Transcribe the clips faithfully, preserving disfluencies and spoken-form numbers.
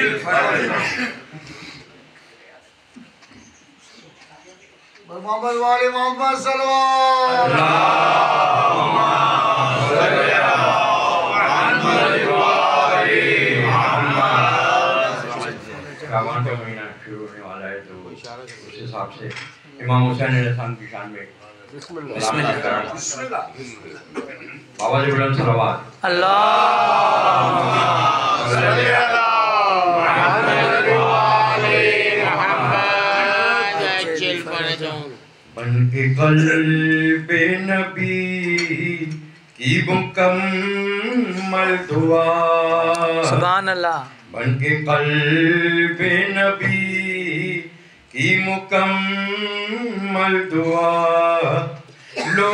मोहम्मद वाले मोहम्मद सल्लल्लाहु रावण का महीना शुरू होने वाला है, तो उस हिसाब से इमाम हुसैन अलैहिस्सलाम की शान में बाबा जी बुलंद सलावत बन के क़ल्बे नबी की मुकम्मल दुआ, सुभान अल्लाह। बन के क़ल्बे नबी की मुकम्मल दुआ, लो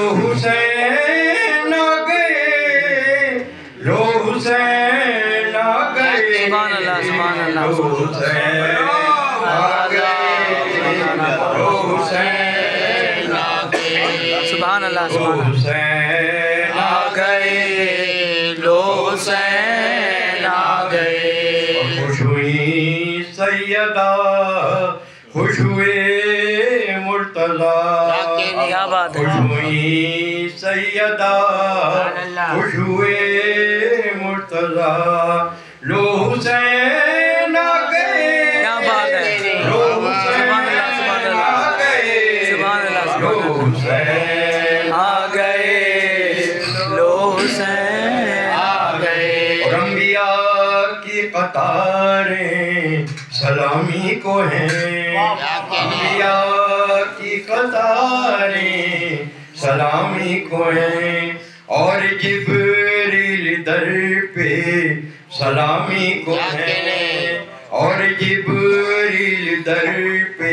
हुसैन आ गए, लो हुसैन आ गए, सुभान अल्लाह, सुभान अल्लाह, लो हुसैन आ गए, लो हुसैन आ गए, सुभान अल्लाह, सुभान हुसैन आ गए, लो हुसैन आ गए। खुश हुई सैयदा, खुश हुए मुर्तज़ा, क्या बात है। खुश हुई सैयदा, खुश हुए मुर्तज़ा, लो हुसैन आ गए, क्या बात है। लो हुसैन आ गए, सुभान अल्लाह, लो हुसैन आ गए, लो हुसैन आ गए। और अंबिया की कतारें सलामी को हैं, अंबिया की कतारें सलामी को हैं, और जिब्रील दर पे सलामी को हैं, और जिब्रील दर पे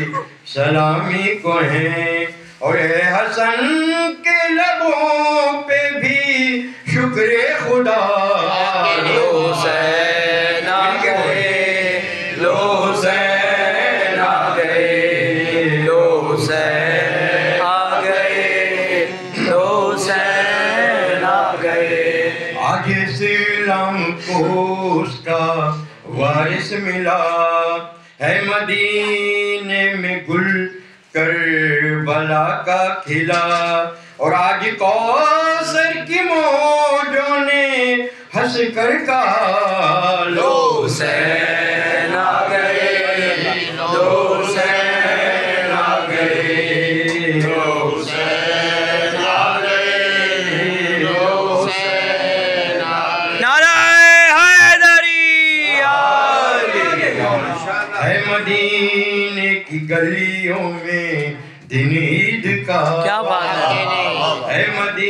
सलामी को हैं, और हसन के लबों पे भी शुक्र खुदा, लो हुसैन आ गए, लो हुसैन आ गए, लो हुसैन आ गए, लो हुसैन आ गए। आज इस्लाम को उसका वारिस मिला है, मदीने में गुल करबला का खिला, और आज कौसर की मौजों ने हंस कर कहा, लो हुसैन आ गए, लो हुसैन आ गए, लो हुसैन आ गए, लो हुसैन आ गए। नाराए हैदरी है मदीने की गलियों में दिन ईद का, क्या बात है। है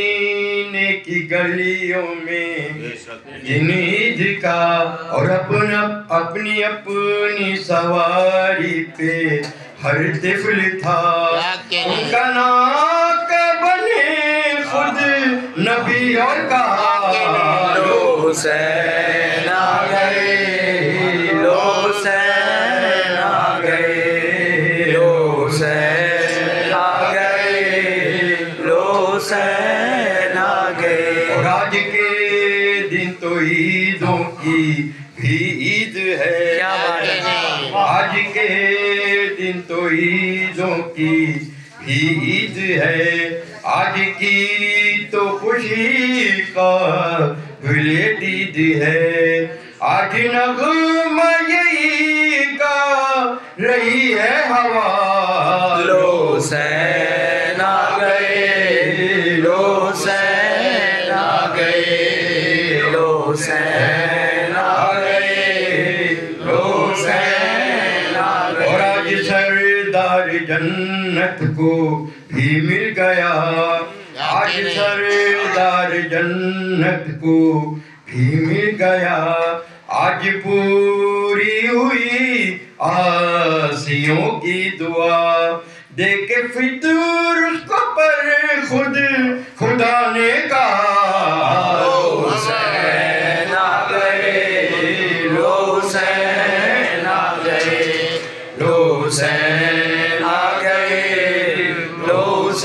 मदीने की गलियों में दिन ईद का, और अपना अपनी अपनी सवारी पे हर तिफल था, उनका नाक बने खुद नबी और कहा, लो हुसैन आ गए, लो हुसैन आ गए, लो हुसैन आ गए, लो हुसैन आ गए। और आज के दिन तो ईदों की भी ईद है, क्या बात है। आज के दिन तो ईदों की भी ईद है, आज की तो खुशी का विलेट ईद है, आज नगमा यही का रही है हवा, लो हुसैन आ गए, लो हुसैन आ गए, लो हुसैन आ गए, लो हुसैन आ गए। और आज सरदार जन्नत को भी मिल गया, आज सरदार जन्नत को भी मिल गया, आज पूरी हुई आसियों की दुआ, देखे फितूर उसको पर खुद खुदा ने कहा, लो हुसैन आ गए, लो हुसैन आ गए, लो हुसैन आ गए, लो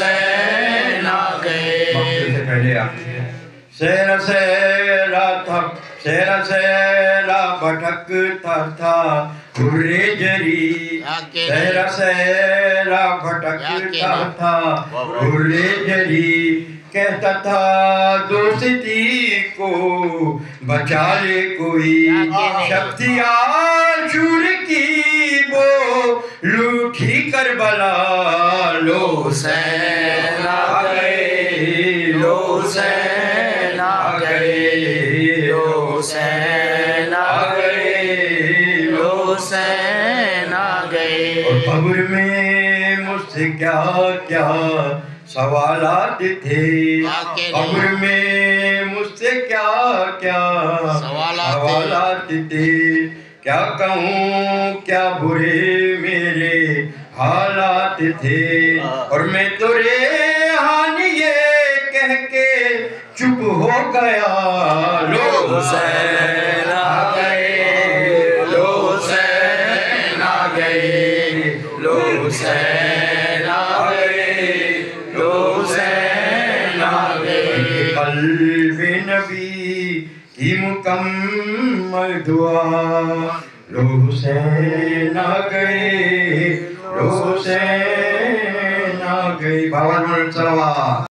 हुसैन आ गए। वक्त से पहले आप सेरा सेरा था, सेरा सेरा भटकता था हुर्रे जरी, सहरा सहरा भटकता था हुर्रे जरी, कहता था दोस्ती को बचा ले कोई, शक्ति आशूर की वो लूठी करबला, लो हुसैन आ गए, लो हुसैन आ गए, लो हुसैन आ गए, लो हुसैन आ गए। और कब्र में मुझसे क्या क्या सवालात थे, कब्र में मुझसे क्या क्या सवालात थे, क्या कहूँ क्या बुरे मेरे हालात थे, और मैं तो रेहान ये कह के चुप हो गया, लो हुसैन आ गए, लो हुसैन आ गए, लो हुसैन आ गए, लो हुसैन आ गए। क़ल्ब नबी की मुकम्मल दुआ, लो हुसैन आ गए, लो हुसैन आ गए। बाबा सलवा।